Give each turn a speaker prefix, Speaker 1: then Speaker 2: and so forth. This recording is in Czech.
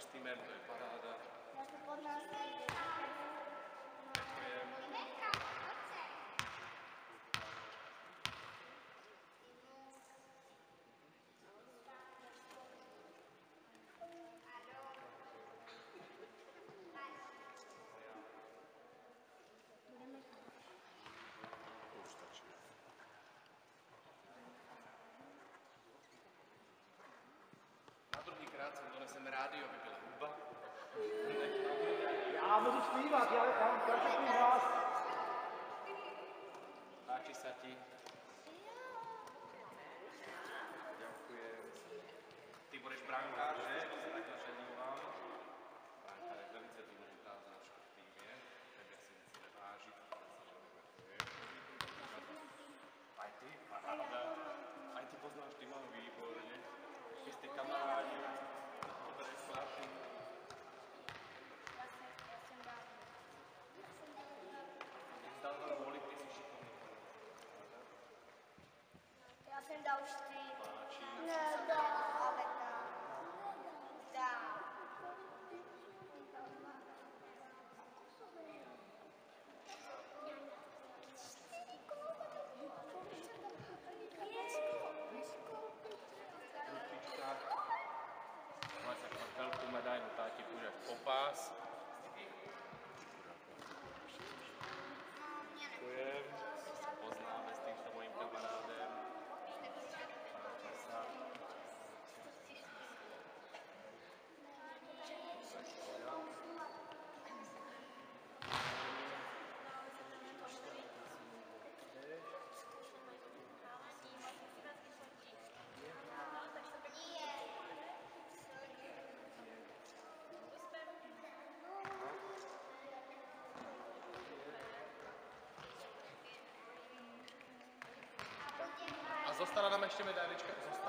Speaker 1: Máš týmem, to je paráda.
Speaker 2: Já se pod nás nejde.
Speaker 1: Už stačí. Na druhýkrát sem doneseme rádio, aby byla hudba.
Speaker 3: Já budu zpívat, já všechny vás.
Speaker 1: Páči sa ti? Ďakujem. Ty budeš brankář, že? To se takhle předívám. Brankář je velice důležitá značka v týmě. Tebe si musíme vážit. Aj ty, paráda. Aj ty poznáš týmový výborně. Vy jste kamarádi. To je chlapí. Zdal vám voli, ty jsi šikovný.
Speaker 2: Já jsem dal už 3.
Speaker 1: Páči.
Speaker 2: Ale dám.
Speaker 1: Ručička. Máš sa chvilku medailu, táti půjde v popás. Děkujem. Se poznáme s týmto mojím kamarádem. Páči sa. A zostala nám ještě medailička.